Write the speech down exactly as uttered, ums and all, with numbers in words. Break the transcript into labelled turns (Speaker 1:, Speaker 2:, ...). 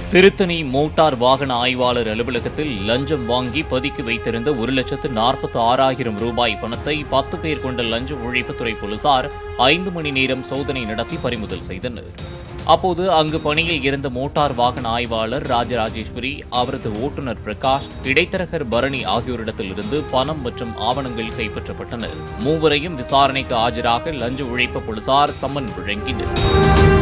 Speaker 1: Tiruttani motor வாகன ஆய்வாளர் அலுவலகத்தில் லஞ்சம் வாங்கி பதுக்கி வைத்திருந்த ஒரு லட்சத்து நாற்பத்தி ஆறாயிரம் ரூபாய் பணத்தை பத்து பேர் கொண்ட லஞ்ச ஒழிப்புத்துறை போலீசார் ஐந்து மணி நேரம் சோதனை நடத்தி பறிமுதல் செய்தனர். அப்போது அங்கு பணியில் இருந்த மோட்டார் வாகன ஆய்வாளர் ராஜராஜேஸ்வரி, அவரது ஓட்டுநர் பிரகாஷ், இடைத்தரகர் பரணி ஆகியோரிடத்திலிருந்து பணம் மற்றும் ஆவணங்கள் கைப்பற்றப்பட்டன. மூவரையும் விசாரணைக்கு ஆஜராக லஞ்ச ஒழிப்பு போலீசார் சம்மன் வழங்கினர்.